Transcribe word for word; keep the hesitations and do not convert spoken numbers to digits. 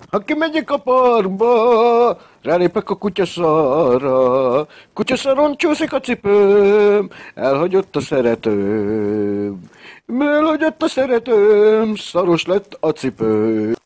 Ha kimegyek a parkba, rálépek a kutyaszarra, kutyaszaron csúszik a cipőm, elhagyott a szeretőm. Elhagyott a szeretőm, szaros lett a cipőm.